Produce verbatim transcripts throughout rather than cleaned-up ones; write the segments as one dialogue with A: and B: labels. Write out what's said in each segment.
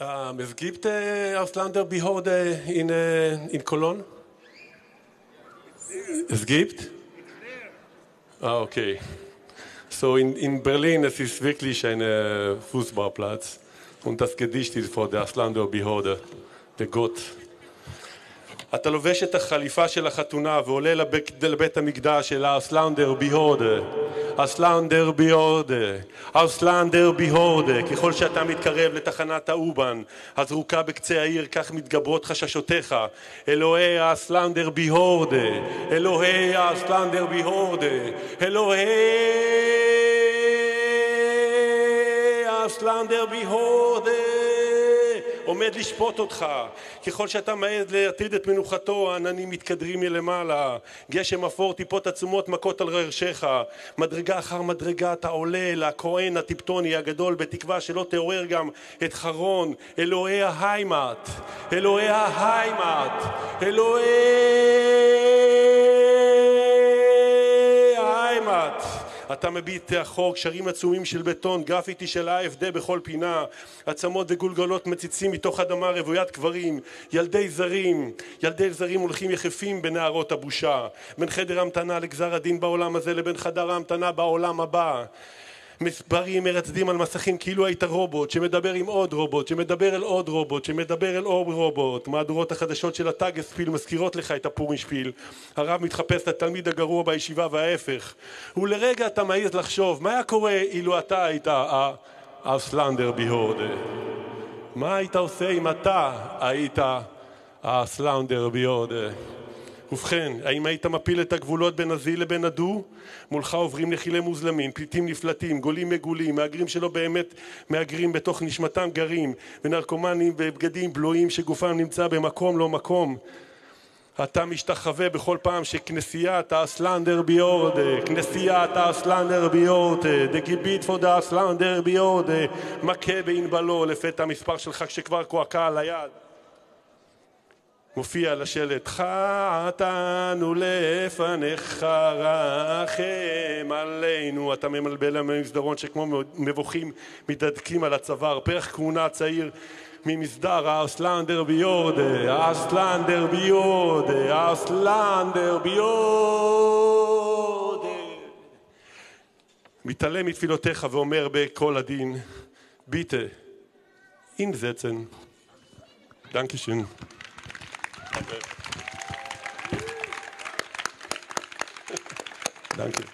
A: Ähm, es gibt äh, Ausländerbehörde in, äh, in Cologne? Es gibt? Ah, okay. So in, in Berlin, es ist wirklich ein äh, Fußballplatz. Und das Gedicht ist vor der Ausländerbehörde, der Gott. אתה לובש את החליפה של החתונה ועולה לבית, לבית המקדש של האסלנדר ביהודה, אסלנדר ביהודה, אסלנדר ביהודה. ככל שאתה מתקרב לתחנת האובן הזרוקה בקצה העיר, כך מתגברות חששותיך. אלוהי האסלנדר ביהודה, אלוהי האסלנדר ביהודה, אלוהי האסלנדר ביהודה. עומד לשפוט אותך. ככל שאתה מעז להטריד את מנוחתו, העננים מתקדרים מלמעלה. גשם אפור, טיפות עצומות מכות על ראשך. מדרגה אחר מדרגה אתה עולה לכהן הטיפטוני הגדול, בתקווה שלא תעורר גם את חרון. אלוהי ההיימט, אלוהי ההיימט, אלוהי ההיימט. אתה מביט לאחור, קשרים עצומים של בטון, גרפיטי של ה אף די בכל פינה, עצמות וגולגלות מציצים מתוך אדמה רוויית קברים, ילדי זרים, ילדי זרים הולכים יחפים בנערות הבושה, בין חדר המתנה לגזר הדין בעולם הזה לבין חדר ההמתנה בעולם הבא. מספרים מרצדים על מסכים כאילו היית רובוט שמדבר עם עוד רובוט, שמדבר אל עוד רובוט, שמדבר אל עוד רובוט. מהדורות החדשות של הטאגספיל מזכירות לך את הפורישפיל. הרב מתחפש לתלמיד הגרוע בישיבה וההפך. ולרגע אתה מעז לחשוב, מה היה קורה אילו אתה היית האסלנדר ביהודה? מה היית עושה אם אתה היית האסלנדר ביהודה? ובכן, האם היית מפיל את הגבולות בין הזי לבין הדו? מולך עוברים נחילי מוזלמים, פליטים נפלטים, גולים מגולים, מהגרים שלא באמת מהגרים בתוך נשמתם גרים, ונרקומנים ובגדים בלויים שגופם נמצא במקום לא מקום. אתה משתחווה בכל פעם שכנסיית האסלנדר ביורדה, כנסיית האסלנדר ביורדה, דגיבית פודה האסלנדר ביורדה, מכה בענבלו לפתע המספר שלך כשכבר קועקה על היד. מופיע לשלט, חטאנו לפניך רחם עלינו. אתה ממלבל למסדרון שכמו מבוכים מתדקים על הצוואר. פרח כהונה צעיר ממסדר האסלנדר ביורדה, האסלנדר ביורדה, האסלנדר ביורדה. מתעלם מתפילותיך ואומר בקול עדין, ביטה, אינזצן. דנקשן. Danke.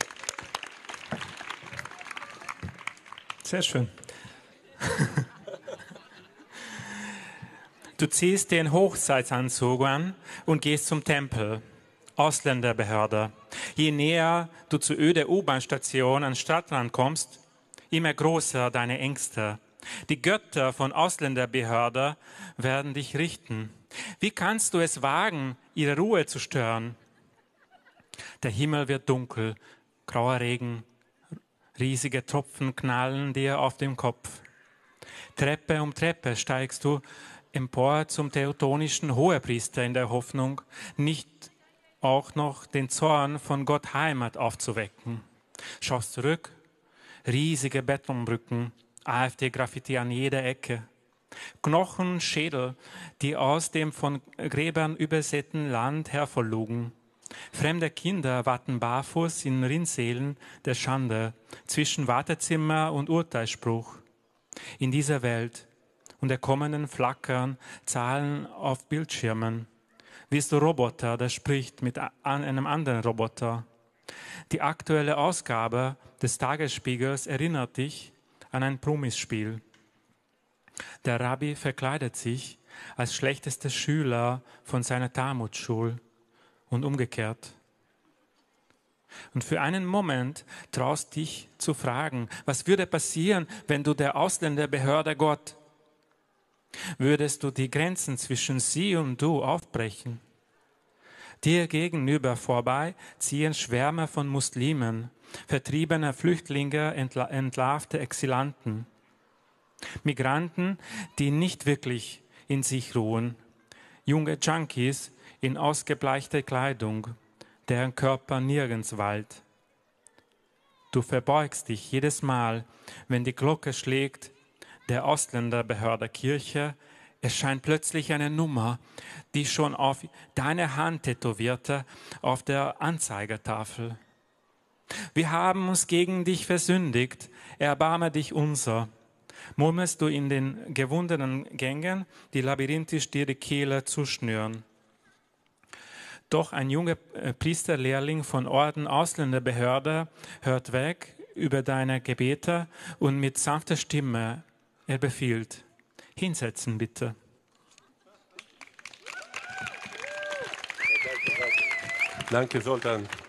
B: Sehr schön. Du ziehst den Hochzeitsanzug an und gehst zum Tempel. Ausländerbehörde. Je näher du zur öde U-Bahn-Station an Stadtrand kommst, immer größer deine Ängste. Die Götter von Ausländerbehörde werden dich richten. Wie kannst du es wagen, ihre Ruhe zu stören? Der Himmel wird dunkel, grauer Regen, riesige Tropfen knallen dir auf den Kopf. Treppe um Treppe steigst du empor zum teutonischen Hohepriester in der Hoffnung, nicht auch noch den Zorn von Gott Heimat aufzuwecken. Schaust zurück, riesige Betonbrücken, A F D-Graffiti an jeder Ecke. Knochenschädel, die aus dem von Gräbern übersäten Land hervorlugen. Fremde Kinder warten barfuß in Rinnsalen der Schande zwischen Wartezimmer und Urteilsspruch. In dieser Welt und der kommenden Flackern Zahlen auf Bildschirmen. Wie ist der Roboter, der spricht mit einem anderen Roboter. Die aktuelle Ausgabe des Tagesspiegels erinnert dich an ein Promisspiel. Der Rabbi verkleidet sich als schlechtester Schüler von seiner Talmudschule und umgekehrt. Und für einen Moment traust dich zu fragen, was würde passieren, wenn du der Ausländerbehörde Gott, würdest du die Grenzen zwischen sie und du aufbrechen? Dir gegenüber vorbei ziehen Schwärme von Muslimen, vertriebene Flüchtlinge, entla- entlarvte Exilanten. Migranten, die nicht wirklich in sich ruhen. Junge Junkies in ausgebleichter Kleidung, deren Körper nirgends weilt. Du verbeugst dich jedes Mal, wenn die Glocke schlägt, der Ausländerbehörde Kirche erscheint plötzlich eine Nummer, die schon auf deine Hand tätowierte, auf der Anzeigetafel. Wir haben uns gegen dich versündigt, erbarme dich unser. Murmelst du in den gewundenen Gängen, die labyrinthisch dir die Kehle zuschnüren. Doch ein junger Priesterlehrling von Orden Ausländerbehörde hört weg über deine Gebete und mit sanfter Stimme, er befiehlt, hinsetzen bitte.
A: Danke, Zoltan.